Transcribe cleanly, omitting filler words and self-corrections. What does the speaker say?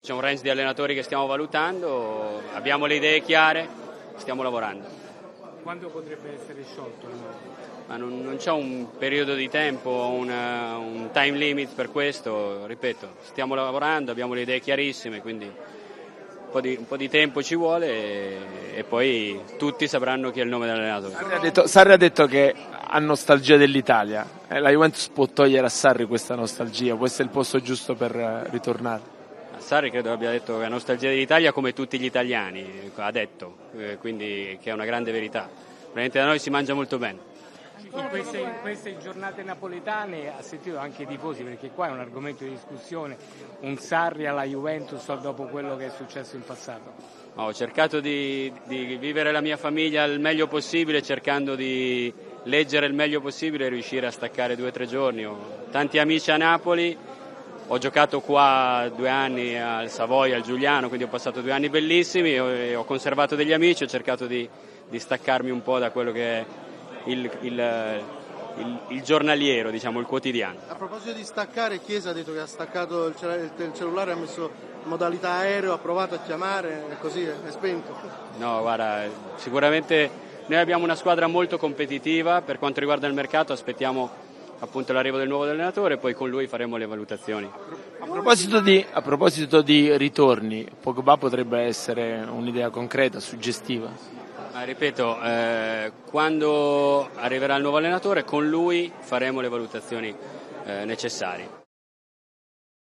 C'è un range di allenatori che stiamo valutando, abbiamo le idee chiare, stiamo lavorando. Quando potrebbe essere sciolto? Ma non c'è un periodo di tempo, un time limit per questo, ripeto, stiamo lavorando, abbiamo le idee chiarissime, quindi un po' di tempo ci vuole e poi tutti sapranno chi è il nome dell'allenatore. Sarri ha detto che ha nostalgia dell'Italia, la Juventus può togliere a Sarri questa nostalgia, può essere il posto giusto per ritornare. Sarri credo abbia detto che ha nostalgia dell'Italia come tutti gli italiani, ha detto, quindi che è una grande verità. Veramente da noi si mangia molto bene. In queste giornate napoletane ha sentito anche i tifosi, perché qua è un argomento di discussione, un Sarri alla Juventus dopo quello che è successo in passato. Ho cercato di vivere la mia famiglia il meglio possibile, cercando di leggere il meglio possibile e riuscire a staccare 2 o 3 giorni. Ho tanti amici a Napoli, ho giocato qua 2 anni al Savoia, al Giuliano, quindi ho passato 2 anni bellissimi e ho conservato degli amici, ho cercato di staccarmi un po' da quello che è il giornaliero, diciamo, il quotidiano. A proposito di staccare, Chiesa ha detto che ha staccato il cellulare, ha messo modalità aereo, ha provato a chiamare e così è spento. No, guarda, sicuramente noi abbiamo una squadra molto competitiva, per quanto riguarda il mercato aspettiamo appunto l'arrivo del nuovo allenatore e poi con lui faremo le valutazioni. A proposito di ritorni, Pogba potrebbe essere un'idea concreta, suggestiva? Ripeto, quando arriverà il nuovo allenatore con lui faremo le valutazioni necessarie.